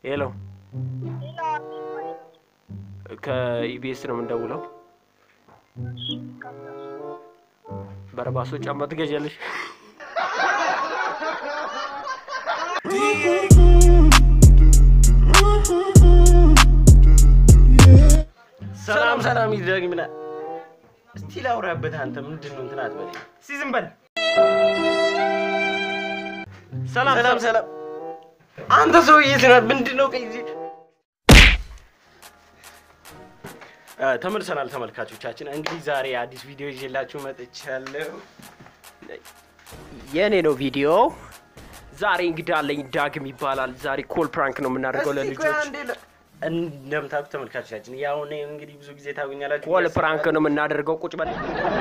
ሄሎ ከኢቢኤስ ነው የምንደውለው በረባሶ ጫማ ትገዣለሽ ሰላም ይደግምና እስቲ ላውራበት አንተ ምንድነው እንትን አትበል እስቲ ዝም በል ሰላም አንተ ሰውዬ ዝናብ ምንድነው ከዚህ ተመልሰናል ተመልካቾቻችን እንግዲህ ዛሬ አዲስ ቪዲዮ ይዤላችሁ መጥቻለሁ የኔ ነው ቪዲዮ ዛሬ እንግዲህ አለኝ ዳግም ይባላል ዛሬ ኮል ፕራንክ ነው የምናደርገው ለልጆች እንደምታውቁ ተመልካቾቻችን ያው ነው እንግዲህ ብዙ ጊዜ ታውኛላችሁ ኮል ፕራንክ ነው የምናደርገው ቁጭ በል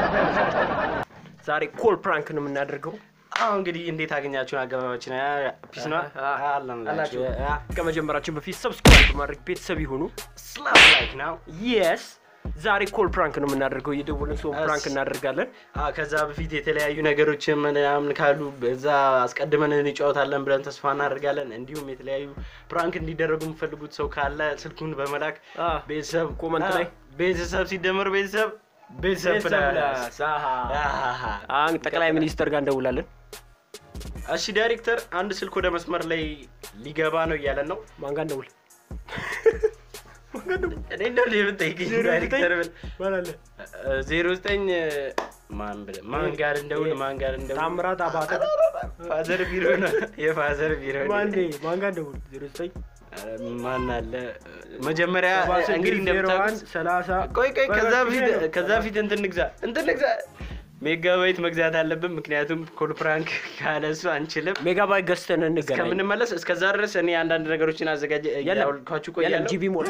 ዛሬ ኮል ፕራንክ ነው የምናደርገው እንግዲህ እንዴት አገኛችሁ አገባባችን ፒስ ነው አላችሁ ከመጀመራችን በፊት ሰብስክራይብ ማድረግ ቤተሰብ ይሁኑ ስላም ላይክ ናው yes ዛሬ ኮል ፕራንክ ነው የምናደርገው የደወልን ሰው ፕራንክ እናደርጋለን ከዛ በፊት የተለያዩ ነገሮችን ምናምን ካሉ በዛ አስቀድመን እንጫወታለን ብለን ተስፋ እናደርጋለን እንዲሁም የተለያዩ ፕራንክ እንዲደረጉ የምፈልጉት ሰው ካለ ስልኩን በመላክ ቤተሰብ ኮሜንት ላይ ቤተሰብ ሲደመር ቤተሰብ ጠቅላይ ሚኒስተር ጋር እንደውላለን እሺ ዳይሬክተር አንድ ስልክ ወደ መስመር ላይ ሊገባ ነው ያለን ነው ማን ጋር እንደውል እኔ እንደው ለምጠይቅ ዳይሬክተር ማለት 09 ማን ጋር እንደውል ታምራት አባተ ፋዘር ቢሮ ነው የፋዘር ቢሮ ማን ጋር እንደውል 09 ማን አለ መጀመሪያ እንግዲህ እንደምታውቁት 30 ቆይ ከዛ ፊት እንትን ንግዛ ሜጋባይት መግዛት አለብን ምክንያቱም ኮል ፕራንክ ካለሱ አንችልም ሜጋባይት ገዝተን እንገናኝ ከምንመለስ እስከዛ ድረስ እኔ አንዳንድ ነገሮችን አዘጋጅ ያልኳችሁ ቆያለሁ ጂቢ ሞል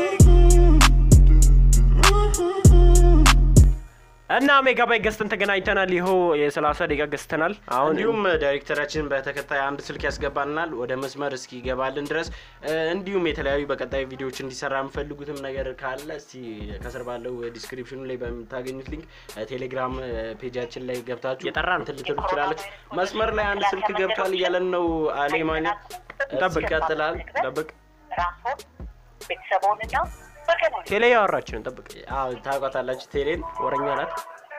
እና ሜጋባይት ገዝተን ተገናኝተናል ይሄው የ30 ደቂቃ ገዝተናል አሁን እንዲሁም ዳይሬክተራችን በተከታይ አንድ ስልክ ያስገባናል ወደ መስመር እስኪ ይገባልን ድረስ እንዲሁም የተለያዩ በቀጣይ ቪዲዮዎች እንዲሰራ የምፈልጉትም ነገር ካለ እስቲ ከስር ባለው ዲስክሪፕሽኑ ላይ በምታገኙት ሊንክ ቴሌግራም ፔጃችን ላይ ገብታችሁ የጠራን ትልትሉ ይችላልች መስመር ላይ አንድ ስልክ ገብቷል እያለን ነው አሌማኛ ተበቀጥላል ተበቅ ራስዎ ቤተሰቦንና ቴሌ ያወራችን ተበቅ ታውቃታላችሁ ቴሌን ወረኛ ናት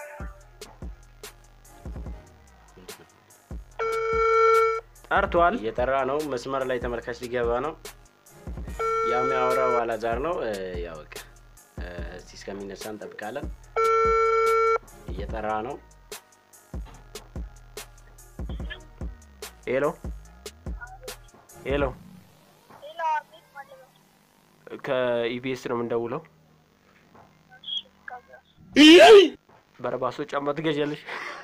አርቷል የጠራ ነው መስመር ላይ ተመልካች ሊገባ ነው ያሚያወራው አላዛር ነው ያው በቃ እስቲ እስከሚነሳ እንጠብቃለን የጠራ ነው ሄሎ ከኢቢኤስ ነው የምንደውለው በረባሶ ጫማ ትገዣለሽ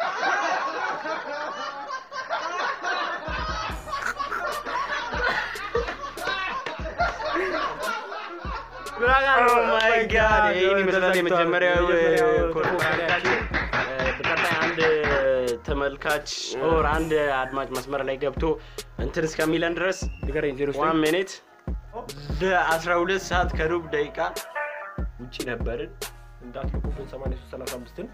Oh my god ይሄን ይመስላል የመጀመሪያው ኮርፖራታችን በቀጣይ አንድ ተመልካች ኦር አንድ አድማጭ መስመር ላይ ገብቶ እንትን እስከሚለን ድረስ 1 minute ለ12 ሰዓት ከሩብ ደቂቃ ውጪ ነበርን እንዳትልኩብን 8335ን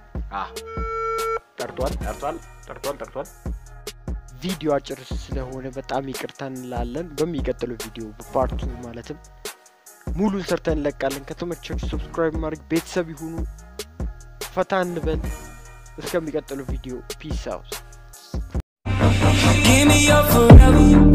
ጠርቷል ቪዲዮ አጭር ስለሆነ በጣም ይቅርታ እንላለን በሚቀጥለው ቪዲዮ በፓርት 2 ማለትም ሙሉን ሰርተን እንለቃለን ከተመቻችሁ ሰብስክራይብ ማድረግ ቤተሰብ ይሁኑ ፈታ እንበል እስከሚቀጥለው ቪዲዮ ፒስ አውት Give me your forever